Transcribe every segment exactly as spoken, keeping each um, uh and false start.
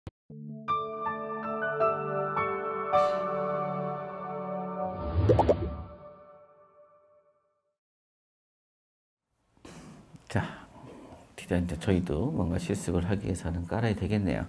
자, 이제 저희도 뭔가 실습을 하기 위해서는 깔아야 되겠네요.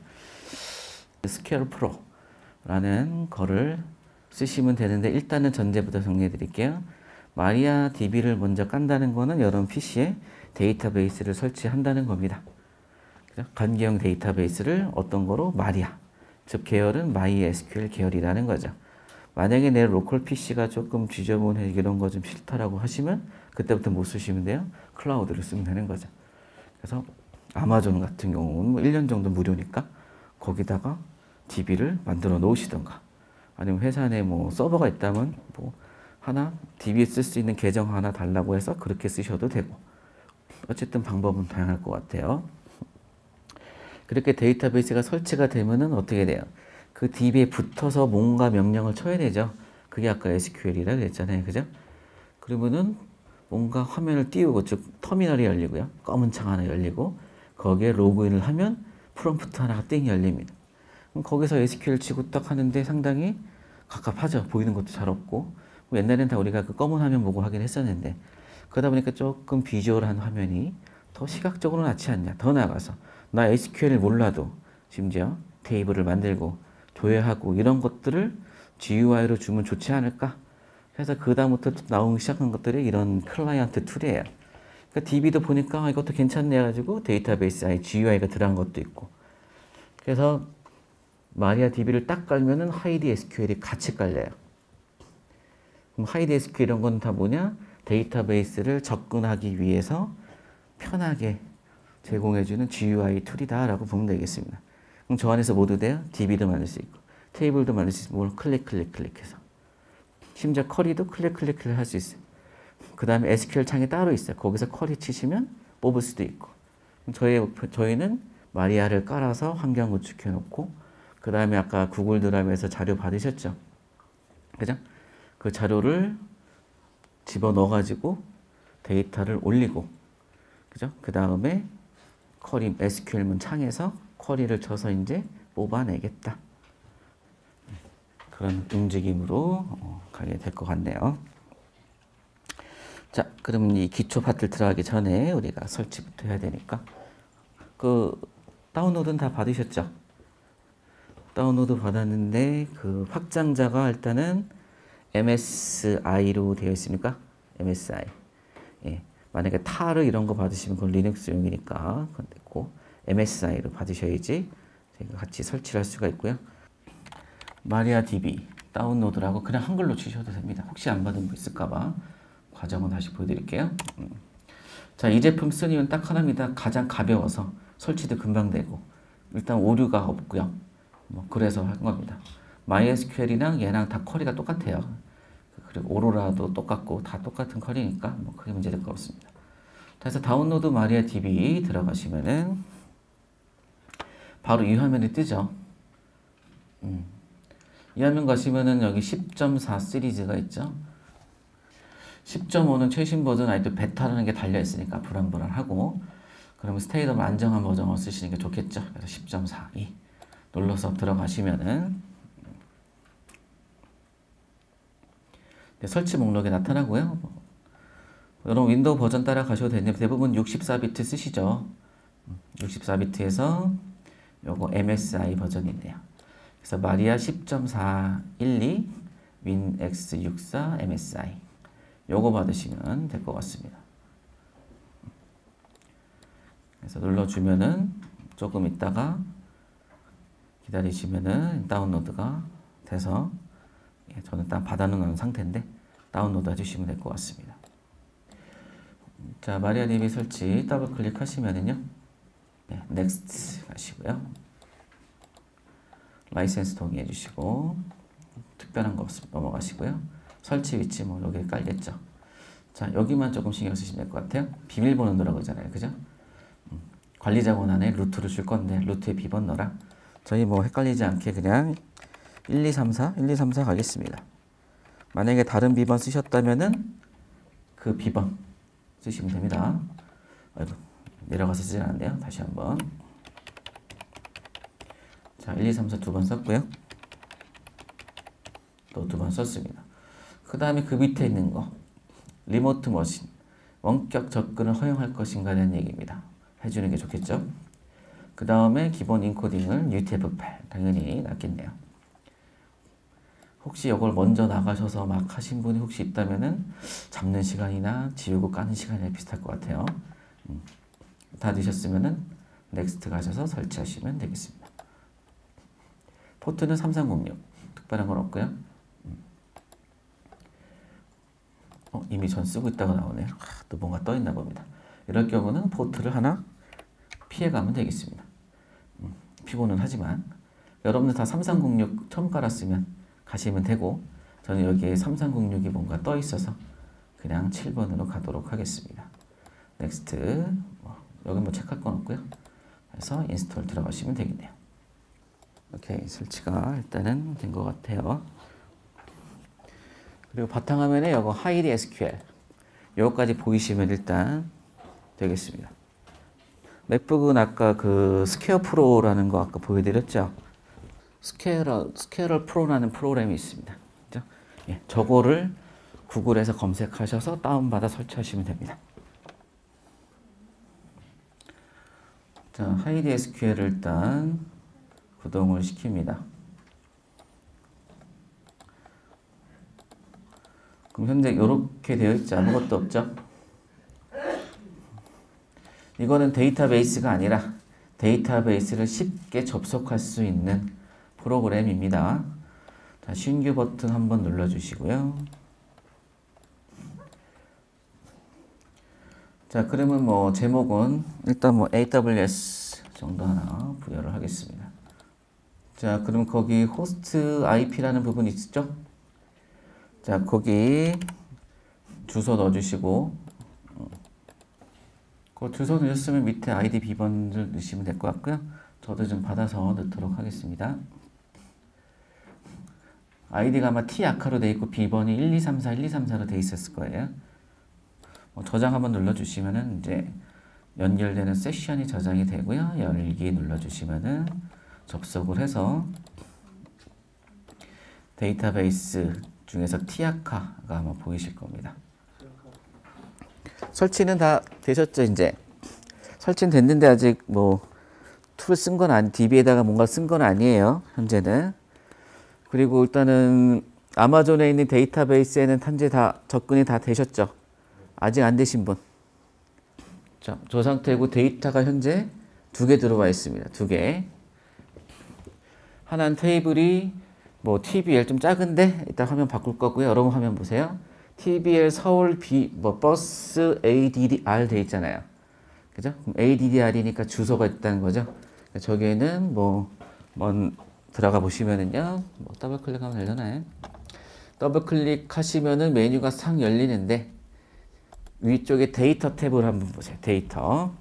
스퀘어 프로라는 거를 쓰시면 되는데, 일단은 전제부터 정리해 드릴게요. 마리아디비를 먼저 깐다는 거는 여러분 피시에 데이터베이스를 설치한다는 겁니다. 그죠? 관계형 데이터베이스를 어떤 거로? 마리아. 즉 계열은 마이에스큐엘 계열이라는 거죠. 만약에 내 로컬 피시가 조금 지저분해, 이런 거 좀 싫다라고 하시면 그때부터 뭐 쓰시면 돼요? 클라우드를 쓰면 되는 거죠. 그래서 아마존 같은 경우는 뭐 일 년 정도 무료니까 거기다가 디비를 만들어 놓으시던가, 아니면 회사 내 뭐 서버가 있다면 뭐 하나 디비에 쓸 수 있는 계정 하나 달라고 해서 그렇게 쓰셔도 되고, 어쨌든 방법은 다양할 것 같아요. 그렇게 데이터베이스가 설치가 되면은 어떻게 돼요? 그 디비에 붙어서 뭔가 명령을 쳐야 되죠. 그게 아까 에스큐엘이라 그랬잖아요. 그죠? 그러면은 뭔가 화면을 띄우고, 즉 터미널이 열리고요. 검은 창 하나 열리고, 거기에 로그인을 하면 프롬프트 하나가 띵 열립니다. 그럼 거기서 에스큐엘 치고 딱 하는데 상당히 갑갑하죠. 보이는 것도 잘 없고. 옛날에는 다 우리가 그 검은 화면 보고 하긴 했었는데, 그러다 보니까 조금 비주얼한 화면이 더 시각적으로 낫지 않냐. 더 나아가서 나 에스큐엘을 몰라도 심지어 테이블을 만들고 조회하고 이런 것들을 지유아이로 주면 좋지 않을까. 그래서 그 다음부터 나오기 시작한 것들이 이런 클라이언트 툴이에요. 그러니까 디비도 보니까 이것도 괜찮네 해가지고 데이터베이스 아예 지유아이가 들어간 것도 있고. 그래서 마리아디비를 딱 깔면은 하이드 에스큐엘이 같이 깔려요. 그럼 하이드 에스큐엘 이런 건 다 뭐냐? 데이터베이스를 접근하기 위해서 편하게 제공해주는 지유아이 툴이다라고 보면 되겠습니다. 그럼 저 안에서 모두 돼요. 디비도 만들 수 있고, 테이블도 만들 수 있고, 뭘 클릭 클릭 클릭해서. 심지어 쿼리도 클릭 클릭 클릭 할 수 있어요. 그 다음에 에스큐엘 창이 따로 있어요. 거기서 쿼리 치시면 뽑을 수도 있고. 저희, 저희는 마리아를 깔아서 환경 구축해 놓고, 그 다음에 아까 구글 드라이브에서 자료 받으셨죠? 그죠? 그 자료를 집어넣어가지고 데이터를 올리고, 그죠? 그 다음에 쿼리, 에스큐엘문 창에서 쿼리를 쳐서 이제 뽑아내겠다. 그런 움직임으로 가게 될 것 같네요. 자, 그럼 이 기초 파트를 들어가기 전에 우리가 설치부터 해야 되니까, 그 다운로드는 다 받으셨죠? 다운로드 받았는데 그 확장자가 일단은 엠에스아이로 되어 있습니까? 엠에스아이. 예. 만약에 타르 이런 거 받으시면 그건 리눅스용이니까 그건 됐고, 엠에스아이로 받으셔야지 저희가 같이 설치를 할 수가 있고요. 마리아디비 다운로드라고 그냥 한글로 치셔도 됩니다. 혹시 안 받은 거 있을까봐 과정은 다시 보여드릴게요. 음. 자, 이 제품 쓴 이유는 딱 하나입니다. 가장 가벼워서 설치도 금방 되고, 일단 오류가 없고요. 뭐 그래서 한 겁니다. 마이에스큐엘이랑 얘랑 다 쿼리가 똑같아요. 그리고 오로라도 똑같고 다 똑같은 쿼리니까 뭐 크게 문제될 거 없습니다. 그래서 다운로드 마리아디비 들어가시면은 바로 이 화면이 뜨죠. 음. 이 화면 가시면은 여기 십 점 사 시리즈가 있죠. 십 점 오는 최신 버전 아직도 베타라는 게 달려 있으니까 불안불안하고, 그러면 스테이트 오브 안정한 버전을 쓰시는 게 좋겠죠. 그래서 십 점 사이 눌러서 들어가시면은 설치 목록이 나타나고요. 여러분 윈도우 버전 따라 가셔도 되는데 대부분 육십사 비트 쓰시죠. 육십사 비트에서 요거 엠에스아이 버전이네요. 그래서 마리아 십 점 사일이 윈엑스 육십사 엠에스아이 요거 받으시면 될 것 같습니다. 그래서 눌러주면은 조금 있다가 기다리시면은 다운로드가 돼서, 저는 딱 받아놓은 상태인데 다운로드 해주시면 될 것 같습니다. 자, 마리아디비 설치 더블 클릭하시면은요, 네, 넥스트 하시고요, 라이센스 동의해 주시고, 특별한 거 없으면 넘어가시고요. 설치 위치 뭐 여기 깔겠죠. 자, 여기만 조금 신경 쓰시면 될 것 같아요. 비밀번호 넣으라고 하잖아요. 그죠? 음, 관리자 권한에 루트를 줄 건데 루트에 비번 넣어라. 저희 뭐 헷갈리지 않게 그냥 일, 이, 삼, 사, 일, 이, 삼, 사 가겠습니다. 만약에 다른 비번 쓰셨다면은 그 비번 쓰시면 됩니다. 아이고, 내려가서 쓰지 않았네요. 다시 한번. 자, 일, 이, 삼, 사 두 번 썼고요. 또 두 번 썼습니다. 그 다음에 그 밑에 있는 거 리모트 머신 원격 접근을 허용할 것인가라는 얘기입니다. 해주는 게 좋겠죠. 그 다음에 기본 인코딩을 유티에프 팔 당연히 놨겠네요. 혹시 이걸 먼저 나가셔서 막 하신 분이 혹시 있다면은 잡는 시간이나 지우고 까는 시간이 비슷할 것 같아요. 음. 다 되셨으면은 넥스트 가셔서 설치하시면 되겠습니다. 포트는 삼삼공육 특별한 건 없고요. 음. 어, 이미 전 쓰고 있다고 나오네요. 아, 또 뭔가 떠 있나 봅니다. 이럴 경우는 포트를 하나 피해가면 되겠습니다. 음, 피곤은 하지만 여러분들 다 삼삼공육 처음 깔았으면 가시면 되고 저는 여기에 삼삼공육이 뭔가 떠 있어서 그냥 칠 번으로 가도록 하겠습니다. 넥스트 뭐, 여기 뭐 체크할 건 없고요. 그래서 인스톨 들어가시면 되겠네요. 오케이, 설치가 일단은 된 것 같아요. 그리고 바탕화면에 이거 하이드 에스큐엘 요거까지 보이시면 일단 되겠습니다. 맥북은 아까 그 스퀘어 프로라는 거 아까 보여드렸죠. 스퀘어, 스퀘어 프로라는 프로그램이 있습니다. 그죠? 예, 저거를 구글에서 검색하셔서 다운받아 설치하시면 됩니다. 자, 하이드 에스큐엘을 일단 구동을 시킵니다. 그럼 현재 이렇게 되어 있지 아무것도 없죠? 이거는 데이터베이스가 아니라 데이터베이스를 쉽게 접속할 수 있는 프로그램입니다. 자, 신규 버튼 한번 눌러주시고요. 자, 그러면 뭐 제목은 일단 뭐 에이더블유에스 정도 하나 부여를 하겠습니다. 자, 그럼 거기 호스트 아이피라는 부분이 있죠? 자, 거기 주소 넣어주시고 그 주소 넣으셨으면 밑에 아이디 비번을 넣으시면 될 것 같고요. 저도 좀 받아서 넣도록 하겠습니다. 아이디가 아마 T 아카로 되어 있고 비번이 일, 이, 삼, 사, 일, 이, 삼, 사로 되어 있었을 거예요. 뭐 저장 한번 눌러주시면은 이제 연결되는 세션이 저장이 되고요. 열기 눌러주시면은 접속을 해서 데이터베이스 중에서 T아카가 아마 보이실 겁니다. 설치는 다 되셨죠, 이제? 설치는 됐는데 아직 뭐 툴을 쓴 건 아니, 디비에다가 뭔가 쓴 건 아니에요, 현재는. 그리고 일단은 아마존에 있는 데이터베이스에는 현재 다 접근이 다 되셨죠? 아직 안 되신 분. 자, 저 상태고 데이터가 현재 두 개 들어와 있습니다. 두 개. 하나는 테이블이 뭐 티비엘 좀 작은데 이따 화면 바꿀 거고요. 여러분 화면 보세요. 티비엘 서울 비, 뭐 버스 에이디디알 돼 있잖아요. 그죠? 에이디디알이니까 주소가 있다는 거죠. 저기에는 뭐, 뭐 들어가 보시면은요. 뭐 더블 클릭하면 되잖아요. 더블 클릭하시면은 메뉴가 싹 열리는데 위쪽에 데이터 탭을 한번 보세요. 데이터.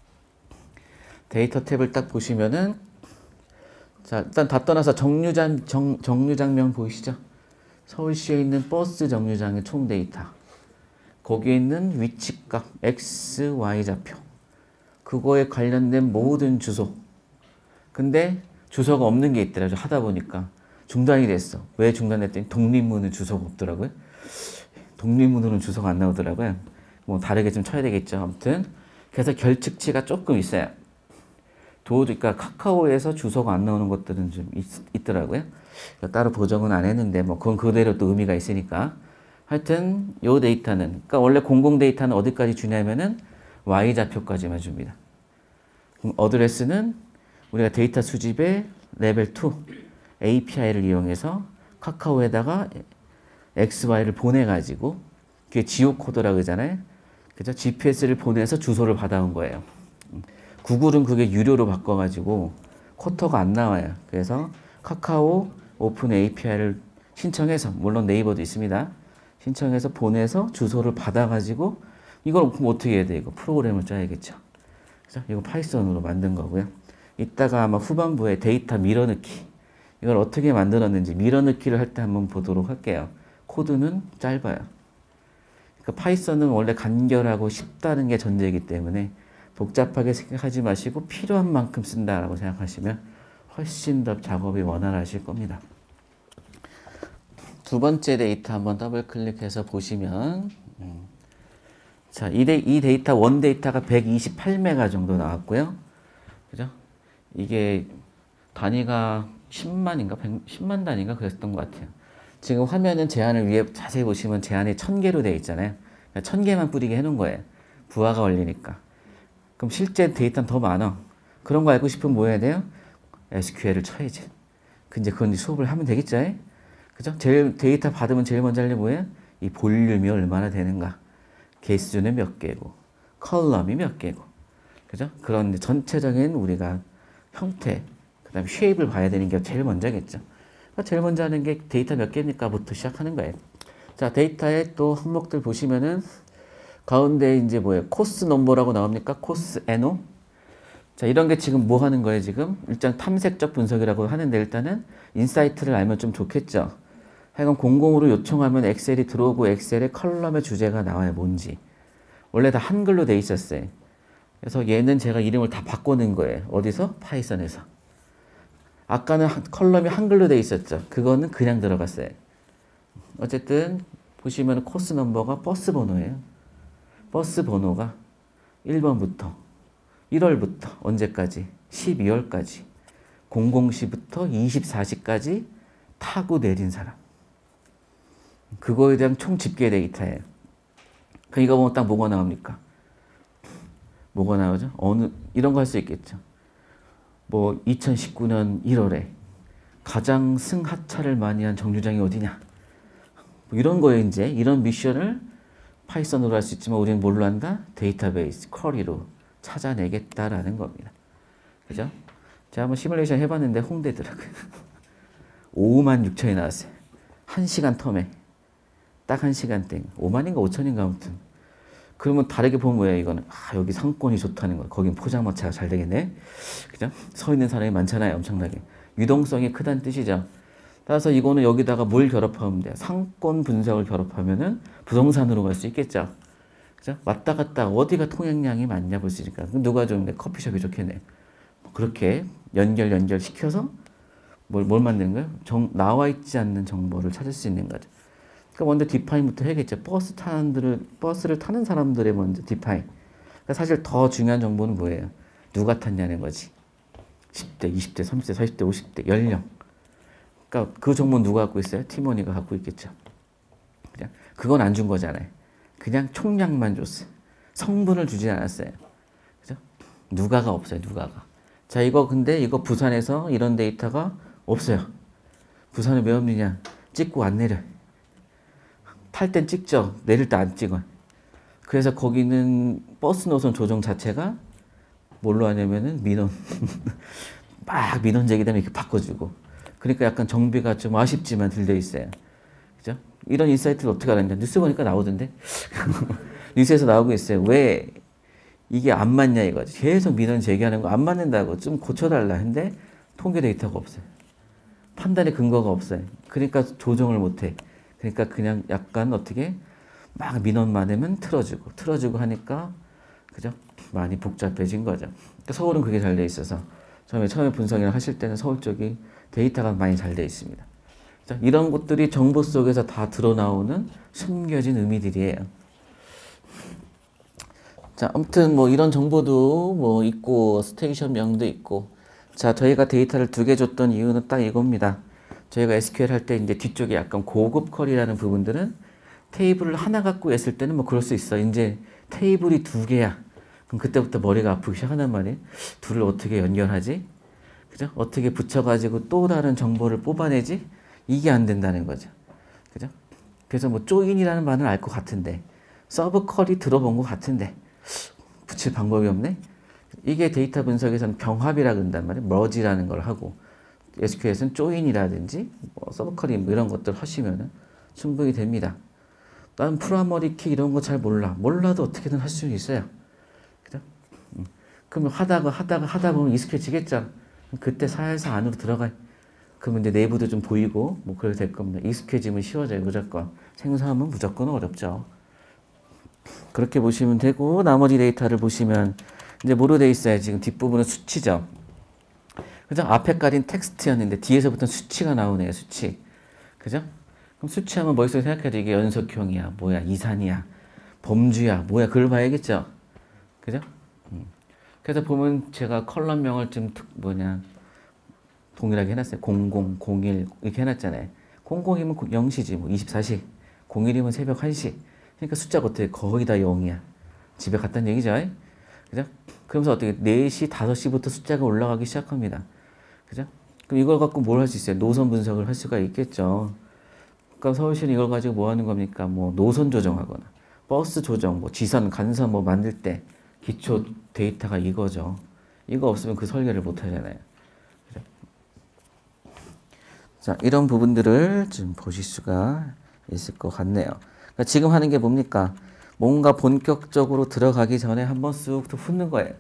데이터 탭을 딱 보시면은 자, 일단 다 떠나서 정류장 정, 정류장면 보이시죠? 서울시에 있는 버스 정류장의 총 데이터. 거기에 있는 위치값 X, Y 좌표. 그거에 관련된 모든 주소. 근데 주소가 없는 게 있더라고요. 하다 보니까 중단이 됐어. 왜 중단됐더니 독립문은 주소가 없더라고요. 독립문으로는 주소가 안 나오더라고요. 뭐 다르게 좀 쳐야 되겠죠. 아무튼 그래서 결측치가 조금 있어요. 도저히 그러니까 카카오에서 주소가 안 나오는 것들은 좀 있, 있더라고요. 따로 보정은 안 했는데 뭐 그건 그대로 또 의미가 있으니까. 하여튼 요 데이터는 그러니까 원래 공공 데이터는 어디까지 주냐면은 Y 좌표까지만 줍니다. 그럼 어드레스는 우리가 데이터 수집의 레벨 투 에이피아이를 이용해서 카카오에다가 엑스, 와이를 보내가지고 그게 지오코드라고 그러잖아요. 그죠? 지피에스를 보내서 주소를 받아온 거예요. 구글은 그게 유료로 바꿔가지고 쿼터가 안 나와요. 그래서 카카오 오픈 에이피아이를 신청해서 물론 네이버도 있습니다. 신청해서 보내서 주소를 받아가지고 이걸 어떻게 해야 돼? 이거 프로그램을 짜야겠죠. 그래서 이거 파이썬으로 만든 거고요. 이따가 아마 후반부에 데이터 밀어넣기 이걸 어떻게 만들었는지 밀어넣기를 할 때 한번 보도록 할게요. 코드는 짧아요. 그러니까 파이썬은 원래 간결하고 쉽다는 게 전제이기 때문에 복잡하게 생각하지 마시고 필요한 만큼 쓴다라고 생각하시면 훨씬 더 작업이 원활하실 겁니다. 두 번째 데이터 한번 더블 클릭해서 보시면 음. 자, 이, 데이, 이 데이터 원 데이터가 백이십팔 메가 정도 나왔고요. 그죠? 이게 단위가 십만인가 십만 단위인가 그랬던 것 같아요. 지금 화면은 제한을 위에 자세히 보시면 제한이 천 개로 되어 있잖아요. 천 개만 뿌리게 해놓은 거예요. 부하가 걸리니까. 그럼 실제 데이터는 더 많아. 그런 거 알고 싶으면 뭐 해야 돼요? 에스큐엘을 쳐야지. 근데 그건 수업을 하면 되겠죠? 그죠? 제일 데이터 받으면 제일 먼저 하려면 뭐예요? 이 볼륨이 얼마나 되는가. 개수는 몇 개고, 컬럼이 몇 개고. 그죠? 그런 전체적인 우리가 형태, 그 다음에 쉐입을 봐야 되는 게 제일 먼저겠죠. 그러니까 제일 먼저 하는 게 데이터 몇 개입니까?부터 시작하는 거예요. 자, 데이터의 또 항목들 보시면은 가운데 이제 뭐예요? 코스 넘버라고 나옵니까? 코스 엔오. 자, 이런 게 지금 뭐 하는 거예요, 지금? 일단 탐색적 분석이라고 하는데 일단은 인사이트를 알면 좀 좋겠죠. 하여간 공공으로 요청하면 엑셀이 들어오고 엑셀에 컬럼의 주제가 나와요, 뭔지. 원래 다 한글로 돼 있었어요. 그래서 얘는 제가 이름을 다 바꿔놓은 거예요. 어디서? 파이썬에서. 아까는 컬럼이 한글로 돼 있었죠. 그거는 그냥 들어갔어요. 어쨌든 보시면 코스 넘버가 버스 번호예요. 버스 번호가 일 번부터 일월부터 언제까지? 십이월까지 공공시부터 이십사시까지 타고 내린 사람. 그거에 대한 총 집계 데이터예요. 그 이거 보면 딱 뭐가 나옵니까? 뭐가 나오죠? 어느 이런 거 할 수 있겠죠. 뭐 이천십구년 일월에 가장 승하차를 많이 한 정류장이 어디냐? 뭐 이런 거에 이제 이런 미션을 파이썬으로 할 수 있지만 우리는 뭘로 한다? 데이터베이스, 쿼리로 찾아내겠다라는 겁니다. 그죠? 제가 한번 시뮬레이션 해봤는데 홍대더라고요. 오만 육천이 나왔어요. 한 시간 텀에. 딱 한 시간 땡. 오만인가 오천인가 아무튼. 그러면 다르게 보면 뭐예요, 이거는? 아, 여기 상권이 좋다는 거야. 거긴 포장마차가 잘 되겠네. 그죠? 서 있는 사람이 많잖아요, 엄청나게. 유동성이 크다는 뜻이죠. 따라서 이거는 여기다가 뭘 결합하면 돼요? 상권 분석을 결합하면은 부동산으로 갈 수 있겠죠. 그죠? 왔다 갔다 어디가 통행량이 많냐 볼 수 있으니까. 누가 좋은데? 커피숍이 좋겠네. 그렇게 연결, 연결 시켜서 뭘, 뭘 만드는 거예요? 정, 나와 있지 않는 정보를 찾을 수 있는 거죠. 그러니까 먼저 디파인부터 해야겠죠. 버스 타는 들을, 버스를 타는 사람들의 먼저 디파인. 그러니까 사실 더 중요한 정보는 뭐예요? 누가 탔냐는 거지. 십 대, 이십 대, 삼십 대, 사십 대, 오십 대, 연령. 그러니까 그 정보는 누가 갖고 있어요? 팀원이가 갖고 있겠죠. 그냥 그건 안 준 거잖아요. 그냥 총량만 줬어요. 성분을 주지 않았어요. 그죠? 누가가 없어요, 누가가. 자, 이거 근데 이거 부산에서 이런 데이터가 없어요. 부산에 왜 없느냐? 찍고 안 내려. 탈 땐 찍죠. 내릴 때 안 찍어. 그래서 거기는 버스 노선 조정 자체가 뭘로 하냐면은 민원. 막 민원 제기되면 이렇게 바꿔주고. 그러니까 약간 정비가 좀 아쉽지만 들려 있어요. 그죠? 이런 인사이트를 어떻게 알았냐? 뉴스 보니까 나오던데. 뉴스에서 나오고 있어요. 왜 이게 안 맞냐 이거지. 계속 민원 제기하는 거 안 맞는다고 좀 고쳐달라 했는데 통계 데이터가 없어요. 판단의 근거가 없어요. 그러니까 조정을 못해. 그러니까 그냥 약간 어떻게 막 민원 많으면 틀어주고 틀어주고 하니까 그죠? 많이 복잡해진 거죠. 그러니까 서울은 그게 잘 돼 있어서 처음에 처음에 분석을 하실 때는 서울 쪽이 데이터가 많이 잘 돼 있습니다. 자, 이런 것들이 정보 속에서 다 드러나오는 숨겨진 의미들이에요. 자, 아무튼 뭐 이런 정보도 뭐 있고 스테이션명도 있고. 자, 저희가 데이터를 두 개 줬던 이유는 딱 이겁니다. 저희가 에스큐엘 할 때 이제 뒤쪽에 약간 고급 쿼리라는 부분들은 테이블을 하나 갖고 했을 때는 뭐 그럴 수 있어. 이제 테이블이 두 개야. 그럼 그때부터 머리가 아프기 시작한단 말이에요. 둘을 어떻게 연결하지? 그죠? 어떻게 붙여가지고 또 다른 정보를 뽑아내지? 이게 안 된다는 거죠. 그죠? 그래서 뭐 조인이라는 말은 알 것 같은데, 서브 쿼리 들어본 것 같은데, 붙일 방법이 없네? 이게 데이터 분석에서는 병합이라 그런단 말이에요. 머지라는 걸 하고, 에스큐엘에서는 조인이라든지, 뭐 서브 쿼리 뭐 이런 것들 하시면은 충분히 됩니다. 나는 프라이머리 키 이런 거 잘 몰라. 몰라도 어떻게든 할 수 있어요. 그죠? 음. 그러면 하다가 하다가 하다 보면 익숙해지겠죠? 그때 살살 안으로 들어가요. 그러면 이제 내부도 좀 보이고 뭐 그래도 될 겁니다. 익숙해지면 쉬워져요. 무조건. 생소하면 무조건 어렵죠. 그렇게 보시면 되고 나머지 데이터를 보시면 이제 뭐로 돼 있어요? 지금 뒷부분은 수치죠. 그죠? 앞에 깔린 텍스트였는데 뒤에서부터 수치가 나오네요. 수치. 그죠? 그럼 수치하면 머릿속에 생각해도 이게 연속형이야. 뭐야? 이산이야. 범주야. 뭐야? 그걸 봐야겠죠? 그죠? 음. 그래서 보면 제가 컬럼명을 좀 특, 뭐냐. 동일하게 해놨어요. 공공, 공일 이렇게 해놨잖아요. 공공이면 영 시지. 뭐 이십사 시. 공일이면 새벽 한 시. 그러니까 숫자가 어떻게 거의 다 영이야. 집에 갔다는 얘기죠. 그죠? 그러면서 어떻게 네 시, 다섯 시부터 숫자가 올라가기 시작합니다. 그죠? 그럼 이걸 갖고 뭘 할 수 있어요? 노선 분석을 할 수가 있겠죠. 그럼 서울시는 이걸 가지고 뭐 하는 겁니까? 뭐 노선 조정하거나 버스 조정, 뭐 지선, 간선 뭐 만들 때 기초 데이터가 이거죠. 이거 없으면 그 설계를 못 하잖아요. 그죠? 자, 이런 부분들을 좀 보실 수가 있을 것 같네요. 그러니까 지금 하는 게 뭡니까? 뭔가 본격적으로 들어가기 전에 한번 쑥 훑는 거예요.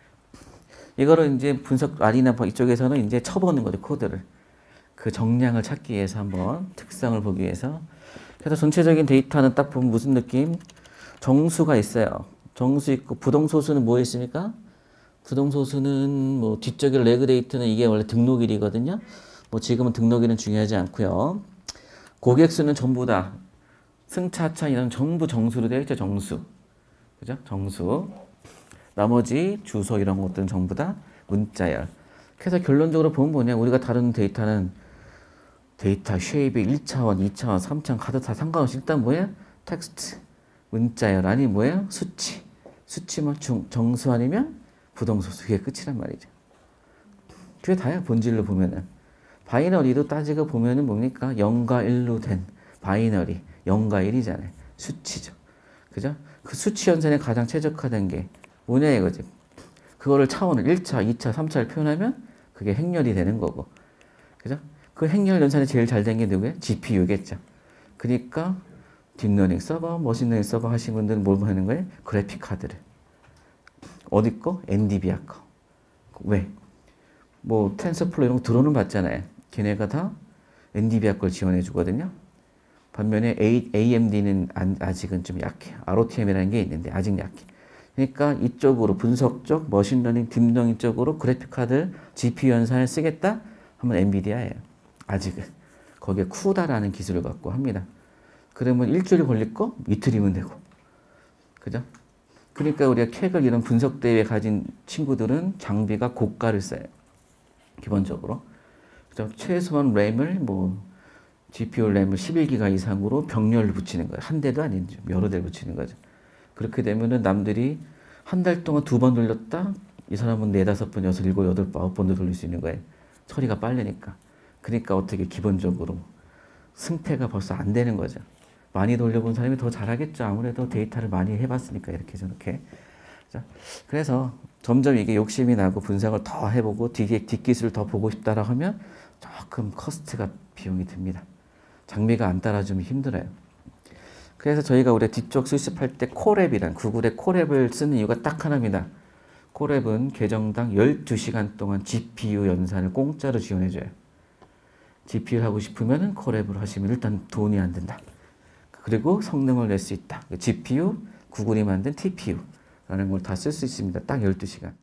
이거를 이제 분석 알이나 이쪽에서는 이제 쳐보는 거죠, 코드를. 그 정량을 찾기 위해서 한번 특성을 보기 위해서. 그래서 전체적인 데이터는 딱 보면 무슨 느낌? 정수가 있어요. 정수 있고 부동소수는 뭐 있습니까? 부동소수는 뭐 뒤쪽에 레그 데이터는 이게 원래 등록일이거든요. 뭐 지금은 등록일은 중요하지 않고요. 고객수는 전부 다 승차차 이런 전부 정수로 되어 있죠. 정수. 그죠? 정수. 나머지 주소 이런 것들은 전부 다 문자열. 그래서 결론적으로 보면 뭐냐. 우리가 다루는 데이터는 데이터 쉐입이 일 차원, 이 차원, 삼 차원 카드 다 상관없이 일단 뭐야? 텍스트. 문자열 아니 뭐야? 수치. 수치면 중, 정수 아니면 부동소수. 그게 끝이란 말이죠. 그게 다야 본질로 보면은. 바이너리도 따지고 보면은 뭡니까? 영과 일로 된 바이너리. 영과 일이잖아요. 수치죠. 그죠? 그 수치 연산에 가장 최적화된 게 뭐냐 이거지. 그거를 차원을 일 차, 이 차, 삼 차를 표현하면 그게 행렬이 되는 거고. 그죠? 그 행렬 연산이 제일 잘 된 게 누구예요? 지피유겠죠. 그러니까 딥러닝 서버, 머신러닝 서버 하신 분들은 뭘 하는 거예요? 그래픽 카드를. 어디 거? 엔비디아 거. 왜? 뭐 텐서플로 이런 거 들어오는 받잖아요. 걔네가 다 엔비디아 걸 지원해 주거든요. 반면에 에이엠디는 아직은 좀 약해요. 알오티엠이라는 게 있는데 아직 약해. 그러니까 이쪽으로 분석 쪽, 머신러닝, 딥러닝 쪽으로 그래픽카드 지피유 연산을 쓰겠다 하면 엔비디아예요. 아직은. 거기에 쿠다라는 기술을 갖고 합니다. 그러면 일주일 걸릴 거 이틀이면 되고. 그죠? 그러니까 우리가 캑을 이런 분석 대회에 가진 친구들은 장비가 고가를 써요. 기본적으로. 그죠? 최소한 램을 뭐 지피유 램을 십일 기가 이상으로 병렬을 붙이는 거예요. 한 대도 아니죠. 여러 대를 붙이는 거죠. 그렇게 되면은 남들이 한 달 동안 두 번 돌렸다? 이 사람은 네다섯 번, 여섯, 일곱, 여덟, 아홉 번도 돌릴 수 있는 거예요. 처리가 빠르니까. 그러니까 어떻게 기본적으로 승패가 벌써 안 되는 거죠. 많이 돌려본 사람이 더 잘하겠죠. 아무래도 데이터를 많이 해봤으니까 이렇게 저렇게. 그래서 점점 이게 욕심이 나고 분석을 더 해보고 뒷기술을 더 보고 싶다라고 하면 조금 커스트가 비용이 듭니다. 장비가 안 따라주면 힘들어요. 그래서 저희가 우리 뒤쪽 수습할 때 코랩이란 구글의 코랩을 쓰는 이유가 딱 하나입니다. 코랩은 계정당 열두 시간 동안 지피유 연산을 공짜로 지원해줘요. 지피유를 하고 싶으면 코랩으로 하시면 일단 돈이 안 든다. 그리고 성능을 낼 수 있다. 지피유, 구글이 만든 티피유라는 걸 다 쓸 수 있습니다. 딱 열두 시간.